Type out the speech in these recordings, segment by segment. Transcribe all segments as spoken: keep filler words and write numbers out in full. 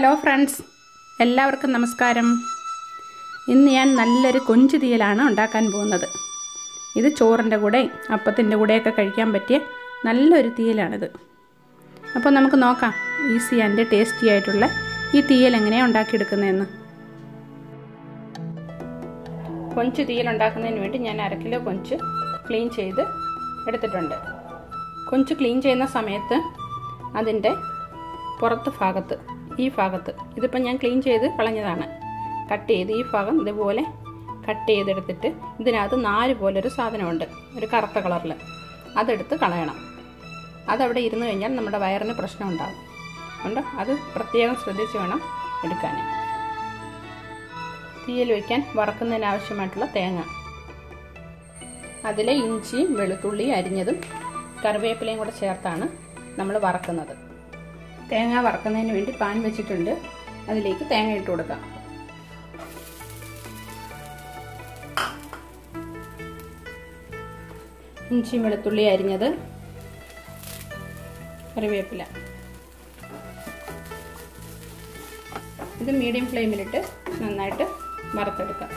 Hello friends, എല്ലാവർക്കും നമസ്കാരം. ഇന്ന് ഞാൻ നല്ലൊരു കൊഞ്ച് തീയലാണ് ഉണ്ടാക്കാൻ പോകുന്നത്. ഇത് ചോറിൻ്റെ കൂടെ അപ്പത്തിൻ്റെ കൂടെയൊക്കെ കഴിക്കാൻ പറ്റിയ നല്ലൊരു തീയലാണിത്. അപ്പോൾ നമുക്ക് നോക്കാം ഈസി ആൻഡ് ടേസ്റ്റി ആയിട്ടുള്ള ഈ തീയൽ എങ്ങനെയാണ് ഉണ്ടാക്കിയെടുക്കുന്നതെന്ന്. കൊഞ്ച് തീയൽ ഉണ്ടാക്കുന്നതിന് വേണ്ടി ഞാൻ അര കിലോ കൊഞ്ച് ക്ലീൻ ചെയ്ത് എടുത്തിട്ടുണ്ട്. കൊഞ്ച് ക്ലീൻ ചെയ്യുന്ന സമയത്ത് അതിൻ്റെ പുറത്ത് ഭാഗത്ത് ഈ ഭാഗത്ത് ഇതിപ്പോൾ ഞാൻ ക്ലീൻ ചെയ്ത് കളഞ്ഞതാണ്. കട്ട് ചെയ്ത് ഈ ഭാഗം ഇതുപോലെ കട്ട് ചെയ്തെടുത്തിട്ട് ഇതിനകത്ത് നാല് പോലൊരു സാധനമുണ്ട്, ഒരു കറുത്ത കളറിൽ. അതെടുത്ത് കളയണം. അതവിടെ ഇരുന്ന് കഴിഞ്ഞാൽ നമ്മുടെ വയറിന് പ്രശ്നം ഉണ്ടാകും. അതുകൊണ്ട് അത് പ്രത്യേകം ശ്രദ്ധിച്ച് വേണം എടുക്കാൻ. തീയൽ വയ്ക്കാൻ വറക്കുന്നതിന് ആവശ്യമായിട്ടുള്ള തേങ്ങ, അതിൽ ഇഞ്ചിയും വെളുത്തുള്ളി അരിഞ്ഞതും കറിവേപ്പിലയും കൂടെ ചേർത്താണ് നമ്മൾ വറക്കുന്നത്. തേങ്ങ വറക്കുന്നതിന് വേണ്ടി പാൻ വെച്ചിട്ടുണ്ട്. അതിലേക്ക് തേങ്ങ ഇട്ട് കൊടുക്കാം. ഇഞ്ചിയും വെളുത്തുള്ളി അരിഞ്ഞത്, കറിവേപ്പില, ഇത് മീഡിയം ഫ്ലെയിമിലിട്ട് നന്നായിട്ട് വറുത്തെടുക്കാം.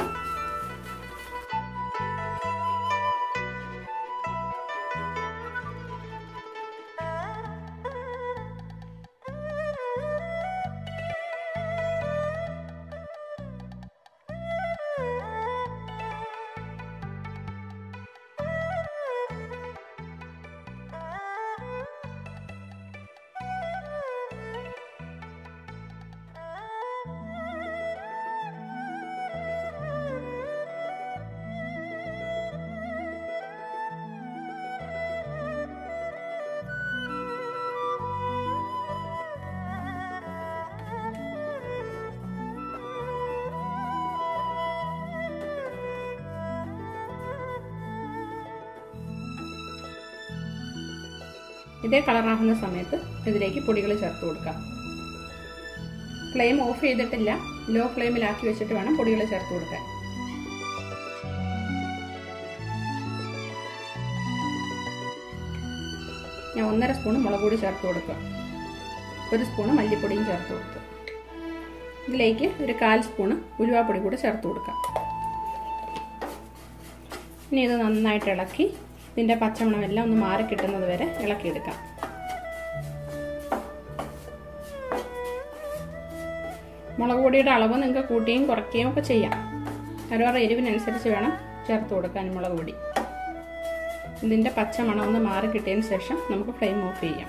ഇതേ കളറാകുന്ന സമയത്ത് ഇതിലേക്ക് പൊടികൾ ചേർത്ത് കൊടുക്കാം. ഫ്ലെയിം ഓഫ് ചെയ്തിട്ടില്ല, ലോ ഫ്ലെയിമിലാക്കി വെച്ചിട്ട് വേണം പൊടികൾ ചേർത്ത് കൊടുക്കാൻ. ഞാൻ ഒന്നര സ്പൂൺ മുളക് പൊടി ചേർത്ത് കൊടുക്കുക. ഒരു സ്പൂണ് മല്ലിപ്പൊടിയും ചേർത്ത് കൊടുത്തു. ഇതിലേക്ക് ഒരു കാൽ സ്പൂണ് ഉലുവാപ്പൊടി കൂടെ ചേർത്ത് കൊടുക്കാം. ഇനി ഇത് നന്നായിട്ട് ഇളക്കി ഇതിൻ്റെ പച്ചമണമെല്ലാം ഒന്ന് മാറി കിട്ടുന്നത് വരെ ഇളക്കിയെടുക്കാം. മുളക് പൊടിയുടെ അളവ് നിങ്ങൾക്ക് കൂട്ടുകയും കുറയ്ക്കുകയും ഒക്കെ ചെയ്യാം. ഓരോ എരിവിനനുസരിച്ച് വേണം ചേർത്ത് കൊടുക്കാൻ മുളക് പൊടി. ഇതിൻ്റെ പച്ചമണം ഒന്ന് മാറി കിട്ടിയതിന് ശേഷം നമുക്ക് ഫ്ലെയിം ഓഫ് ചെയ്യാം.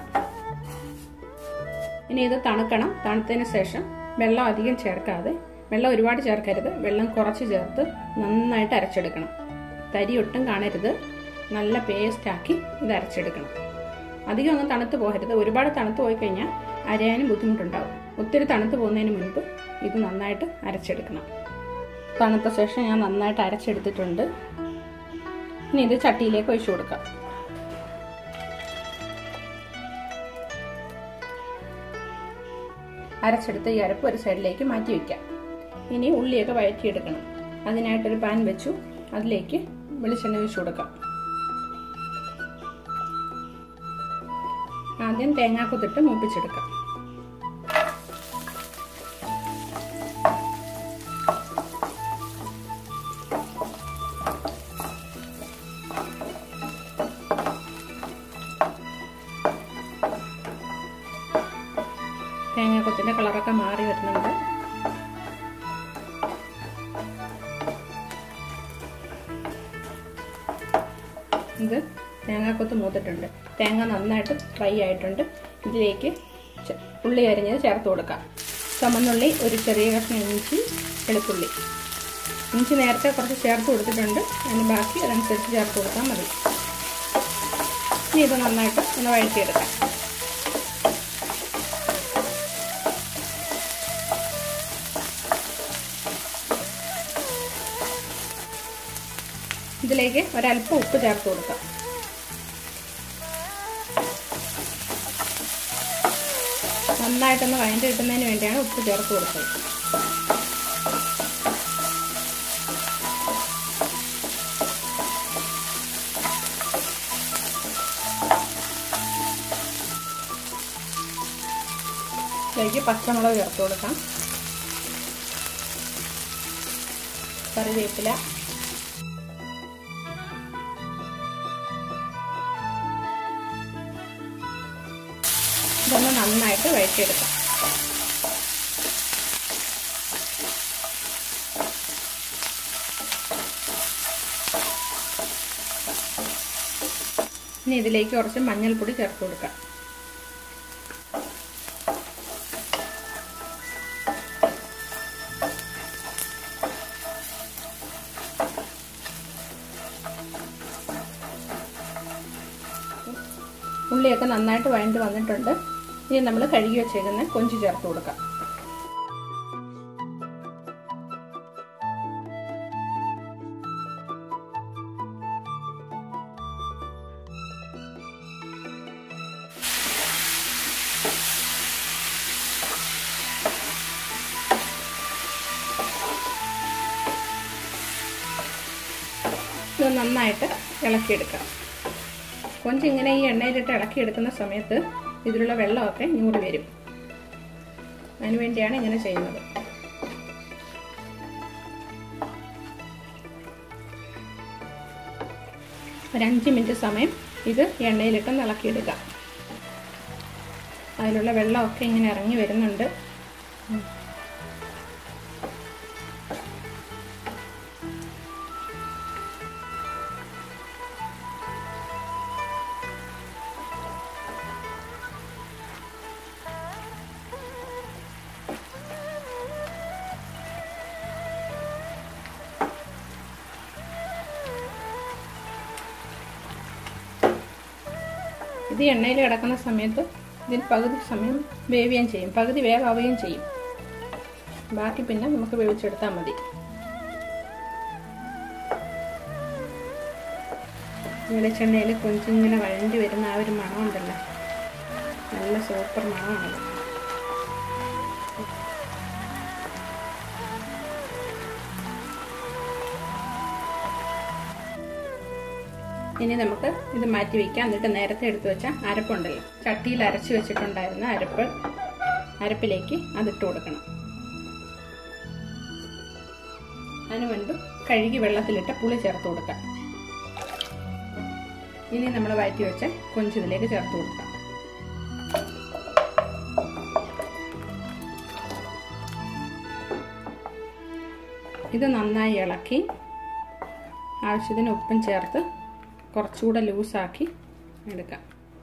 ഇനി ഇത് തണുക്കണം. തണുത്തതിന് ശേഷം വെള്ളം അധികം ചേർക്കാതെ, വെള്ളം ഒരുപാട് ചേർക്കരുത്, വെള്ളം കുറച്ച് ചേർത്ത് നന്നായിട്ട് അരച്ചെടുക്കണം. തരി ഒട്ടും കാണരുത്. നല്ല പേസ്റ്റാക്കി ഇത് അരച്ചെടുക്കണം. അധികം അങ്ങ് തണുത്ത് പോകരുത്. ഒരുപാട് തണുത്ത് പോയി കഴിഞ്ഞാൽ അരയാനും ബുദ്ധിമുട്ടുണ്ടാവും. ഒത്തിരി തണുത്ത് പോകുന്നതിന് മുൻപ് ഇത് നന്നായിട്ട് അരച്ചെടുക്കണം. തണുത്ത ശേഷം ഞാൻ നന്നായിട്ട് അരച്ചെടുത്തിട്ടുണ്ട്. ഇനി ഇത് ചട്ടിയിലേക്ക് ഒഴിച്ചു കൊടുക്കാം. അരച്ചെടുത്ത് ഈ അരപ്പ് ഒരു സൈഡിലേക്ക് മാറ്റി വയ്ക്കാം. ഇനി ഉള്ളിയൊക്കെ വഴറ്റിയെടുക്കണം. അതിനായിട്ടൊരു പാൻ വെച്ചു. അതിലേക്ക് വെളിച്ചെണ്ണ ഒഴിച്ചു കൊടുക്കാം. ആദ്യം തേങ്ങാക്കൊത്തിട്ട് മൂപ്പിച്ചെടുക്കാം. തേങ്ങാക്കൊത്തിന്റെ കളറൊക്കെ മാറി വരുന്നുണ്ട്. ഇത് തേങ്ങാക്കൊത്ത് മൂത്തിട്ടുണ്ട്. തേങ്ങ നന്നായിട്ട് ഫ്രൈ ആയിട്ടുണ്ട്. ഇതിലേക്ക് ഉള്ളി അരിഞ്ഞത് ചേർത്ത് കൊടുക്കാം. ചുമന്നുള്ളി, ഒരു ചെറിയ കഷ്ണം ഇഞ്ചി, വെളുത്തുള്ളി. ഇഞ്ചി നേരത്തെ കുറച്ച് ചേർത്ത് കൊടുത്തിട്ടുണ്ട്. അതിന് ബാക്കി അതനുസരിച്ച് ചേർത്ത് കൊടുത്താൽ മതി. ഇനി ഇത് നന്നായിട്ട് ഒന്ന് വഴറ്റിയെടുക്കാം. ഇതിലേക്ക് ഒരല്പം ഉപ്പ് ചേർത്ത് കൊടുക്കാം. നന്നായിട്ടൊന്ന് വഴറ്റി കിട്ടുന്നതിന് വേണ്ടിയാണ് ഉപ്പ് ചേർത്ത് കൊടുത്തത്. ഇതിലേക്ക് ഇതിലേക്ക് പച്ചമുളക് ചേർത്ത് കൊടുക്കാം, കറിവേപ്പില, ഇതൊന്ന് നന്നായിട്ട് വഴറ്റിയെടുക്കാം. ഇനി ഇതിലേക്ക് കുറച്ച് മഞ്ഞൾപ്പൊടി ചേർത്ത് കൊടുക്കാം. ഉള്ളിയൊക്കെ നന്നായിട്ട് വഴണ്ട് വന്നിട്ടുണ്ട്. ഇനി നമ്മൾ കഴുകി വെച്ചേക്കുന്ന കൊഞ്ച് ചേർത്ത് കൊടുക്കാം. ഇത് നന്നായിട്ട് ഇളക്കിയെടുക്കാം. കൊഞ്ച് ഇങ്ങനെ ഈ എണ്ണയിലിട്ട് ഇളക്കിയെടുക്കുന്ന സമയത്ത് ഇതിലുള്ള വെള്ളമൊക്കെ ഞൂറി വരും. അതിന് വേണ്ടിയാണ് ഇങ്ങനെ ചെയ്യുന്നത്. ഒരു അഞ്ച് മിനിറ്റ് സമയം ഇത് എണ്ണയിലിട്ട് ഇളക്കിയെടുക്കാം. അതിലുള്ള വെള്ളമൊക്കെ ഇങ്ങനെ ഇറങ്ങി വരുന്നുണ്ട്. ഇത് എണ്ണയിൽ കിടക്കുന്ന സമയത്ത് ഇതിൽ പകുതി സമയം വേവുകയും ചെയ്യും, പകുതി വേവാവുകയും ചെയ്യും. ബാക്കി പിന്നെ നമുക്ക് വേവിച്ചെടുത്താൽ മതി. വെളിച്ചെണ്ണയിൽ കൊഞ്ചിങ്ങനെ വഴണ്ടി വരുന്ന ആ ഒരു മണമുണ്ടല്ലോ, നല്ല സൂപ്പർ മണമാണത്. ഇനി നമുക്ക് ഇത് മാറ്റി വയ്ക്കാം. എന്നിട്ട് നേരത്തെ എടുത്തു വെച്ച അരപ്പുണ്ടല്ലോ, ചട്ടിയിൽ അരച്ച് വെച്ചിട്ടുണ്ടായിരുന്ന അരപ്പ് അരപ്പിലേക്ക് അതിട്ട് കൊടുക്കണം. അതിന് മുൻപ് കഴുകി വെള്ളത്തിലിട്ട് പുളി ചേർത്ത് കൊടുക്കാം. ഇനി നമ്മൾ മാറ്റി വെച്ച കൊഞ്ച് ഇതിലേക്ക് ചേർത്ത് കൊടുക്കാം. ഇത് നന്നായി ഇളക്കി ആവശ്യത്തിന് ഉപ്പും ചേർത്ത് കുറച്ചുകൂടെ ലൂസാക്കി എടുക്കാം.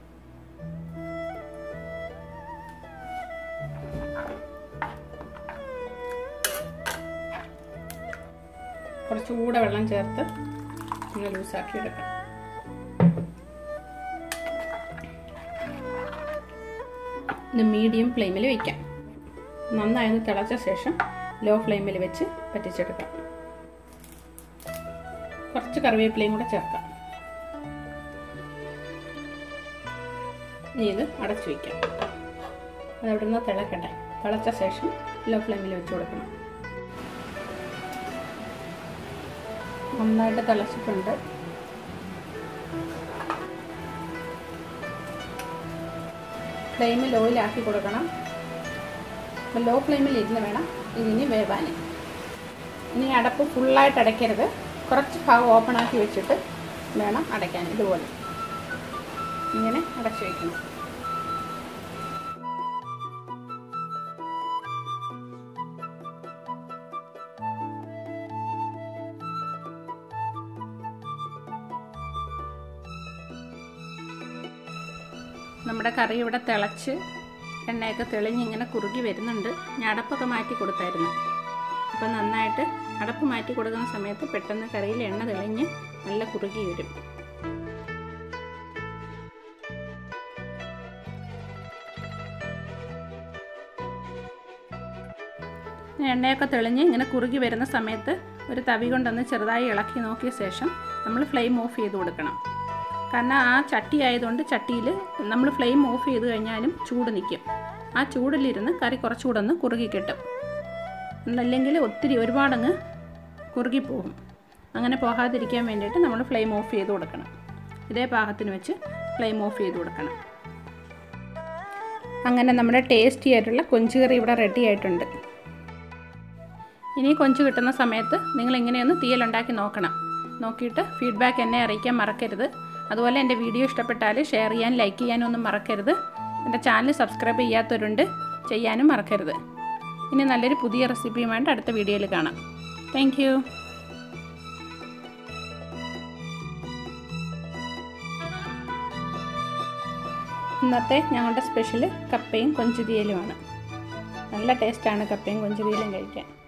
കുറച്ചുകൂടെ വെള്ളം ചേർത്ത് ഇങ്ങനെ ലൂസാക്കി എടുക്കാം. ഇത് മീഡിയം ഫ്ലെയിമിൽ വയ്ക്കാം. നന്നായി ഒന്ന് തിളച്ച ശേഷം ലോ ഫ്ലെയിമിൽ വെച്ച് പറ്റിച്ചെടുക്കാം. കുറച്ച് കറിവേപ്പിലയും കൂടെ ചേർക്കാം. ഇനി ഇത് അടച്ചു വയ്ക്കാം. അതവിടെ നിന്ന് തിളക്കട്ടെ. തിളച്ച ശേഷം ലോ ഫ്ലെയിമിൽ വെച്ച് കൊടുക്കണം. നന്നായിട്ട് തിളച്ചിട്ടുണ്ട്. ഫ്ലെയിം ലോയിലാക്കി കൊടുക്കണം. ലോ ഫ്ലെയിമിൽ ഇരുന്ന് വേണം ഇതിന് വേവാൻ. ഇനി അടപ്പ് ഫുള്ളായിട്ട് അടയ്ക്കരുത്, കുറച്ച് ഭാഗം ഓപ്പൺ ആക്കി വെച്ചിട്ട് വേണം അടയ്ക്കാൻ. ഇതുപോലെ ഇങ്ങനെ അടച്ചു വയ്ക്കണം. നമ്മുടെ കറി ഇവിടെ തിളച്ച് എണ്ണയൊക്കെ തെളിഞ്ഞ് ഇങ്ങനെ കുറുകി വരുന്നുണ്ട്. ഞാൻ അടപ്പൊക്കെ മാറ്റി കൊടുത്തായിരുന്നു. അപ്പം നന്നായിട്ട് അടപ്പ് മാറ്റി കൊടുക്കുന്ന സമയത്ത് പെട്ടെന്ന് കറിയിൽ എണ്ണ തെളിഞ്ഞ് നല്ല കുറുകി വരും. എണ്ണയൊക്കെ തെളിഞ്ഞ് ഇങ്ങനെ കുറുകി വരുന്ന സമയത്ത് ഒരു തവി കൊണ്ടൊന്ന് ചെറുതായി ഇളക്കി നോക്കിയ ശേഷം നമ്മൾ ഫ്ലെയിം ഓഫ് ചെയ്ത് കൊടുക്കണം. കാരണം ആ ചട്ടി ആയതുകൊണ്ട് ചട്ടിയിൽ നമ്മൾ ഫ്ലെയിം ഓഫ് ചെയ്ത് കഴിഞ്ഞാലും ചൂട് നിൽക്കും. ആ ചൂടിലിരുന്ന് കറി കുറച്ചുകൂടെ ഒന്ന് കുറുകി കിട്ടും. അല്ലെങ്കിൽ ഒത്തിരി ഒരുപാടങ്ങ് കുറുകിപ്പോകും. അങ്ങനെ പോകാതിരിക്കാൻ വേണ്ടിയിട്ട് നമ്മൾ ഫ്ലെയിം ഓഫ് ചെയ്ത് കൊടുക്കണം. ഇതേ പാകത്തിന് വെച്ച് ഫ്ലെയിം ഓഫ് ചെയ്ത് കൊടുക്കണം. അങ്ങനെ നമ്മുടെ ടേസ്റ്റി ആയിട്ടുള്ള കൊഞ്ച് കറി ഇവിടെ റെഡി ആയിട്ടുണ്ട്. ഇനി കൊഞ്ച് കിട്ടുന്ന സമയത്ത് നിങ്ങൾ ഇങ്ങനെയൊന്ന് തീയലുണ്ടാക്കി നോക്കണം. നോക്കിയിട്ട് ഫീഡ്ബാക്ക് എന്നെ അറിയിക്കാൻ മറക്കരുത്. അതുപോലെ എൻ്റെ വീഡിയോ ഇഷ്ടപ്പെട്ടാൽ ഷെയർ ചെയ്യാൻ, ലൈക്ക് ചെയ്യാനും ഒന്നും മറക്കരുത്. എൻ്റെ ചാനൽ സബ്സ്ക്രൈബ് ചെയ്യാത്തവരുണ്ട്, ചെയ്യാനും മറക്കരുത്. ഇനി നല്ലൊരു പുതിയ റെസിപ്പിയുമായിട്ട് അടുത്ത വീഡിയോയിൽ കാണാം. Thank you. ഇന്നത്തെ ഞങ്ങളുടെ സ്പെഷ്യൽ കപ്പയും കൊഞ്ച് തീയലുമാണ്. നല്ല ടേസ്റ്റാണ് കപ്പയും കൊഞ്ച് തീയലും കഴിക്കാൻ.